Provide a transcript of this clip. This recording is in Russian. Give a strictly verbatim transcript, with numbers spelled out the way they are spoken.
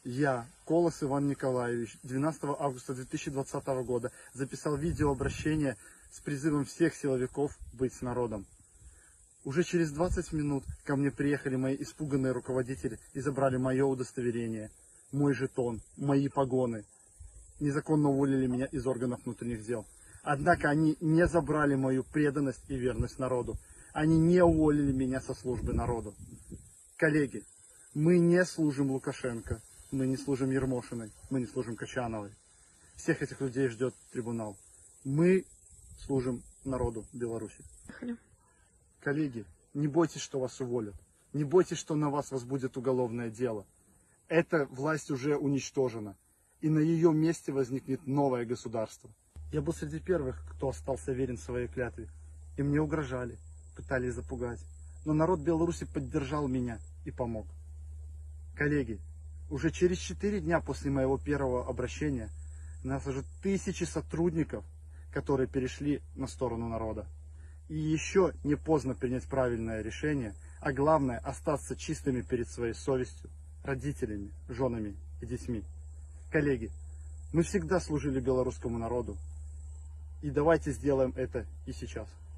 Я, Колос Иван Николаевич, двенадцатого августа две тысячи двадцатого года записал видеообращение с призывом всех силовиков быть с народом. Уже через двадцать минут ко мне приехали мои испуганные руководители и забрали мое удостоверение, мой жетон, мои погоны. Незаконно уволили меня из органов внутренних дел. Однако они не забрали мою преданность и верность народу. Они не уволили меня со службы народу. Коллеги, мы не служим Лукашенко. Мы не служим Ермошиной, мы не служим Качановой. Всех этих людей ждет трибунал. Мы служим народу Беларуси. Коллеги, не бойтесь, что вас уволят. Не бойтесь, что на вас возбудит уголовное дело. Эта власть уже уничтожена. И на ее месте возникнет новое государство. Я был среди первых, кто остался верен своей клятве. И мне угрожали, пытались запугать. Но народ Беларуси поддержал меня и помог. Коллеги, уже через четыре дня после моего первого обращения у нас уже тысячи сотрудников, которые перешли на сторону народа. И еще не поздно принять правильное решение, а главное остаться чистыми перед своей совестью, родителями, женами и детьми. Коллеги, мы всегда служили белорусскому народу, и давайте сделаем это и сейчас.